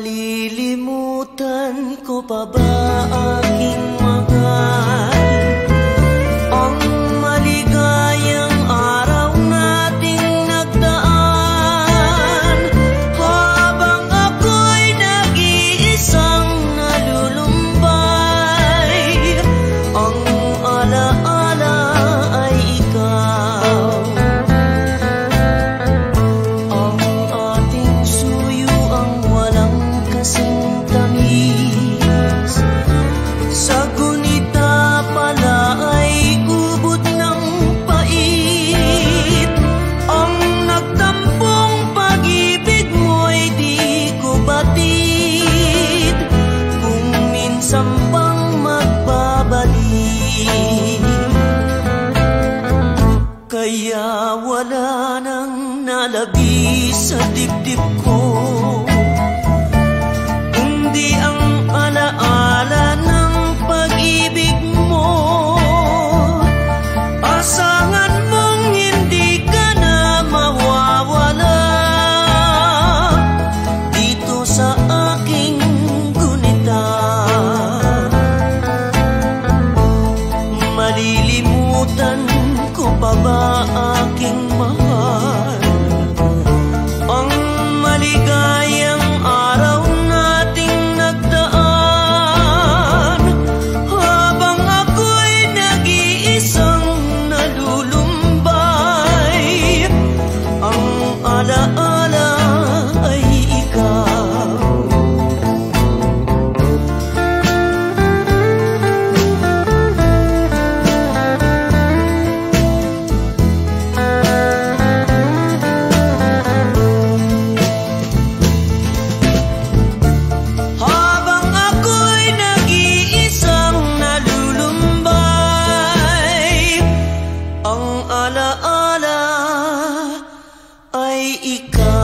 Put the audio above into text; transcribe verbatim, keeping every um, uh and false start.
Malilimutan ko pa ba aking mahal, ang maligayang araw nating nagdaan, habang ako'y nag-iisang nalulumbay. Ang alaala ay ikaw, ang ating suyo ang walang kasing tamis. Sa gunita pala ay ubod ng pait, ang nagtampong pag-ibig mo'y di ko batid, kung minsan bang magbabalik. Kaya wala nang nalagis sa dibdib ko, kundi ang alaala ng pag-ibig mo. Asahan mong hindi ka na mawawala dito sa aking gunita. Malilimutan ko pa ba aking mahal, ang maligayang araw nating nagdaan, habang ako'y nag-iisang nalulumbay. Ang alaala ay ikaw. Habang ako'y nag-iisang nalulumbay, ang alaala ay ikaw.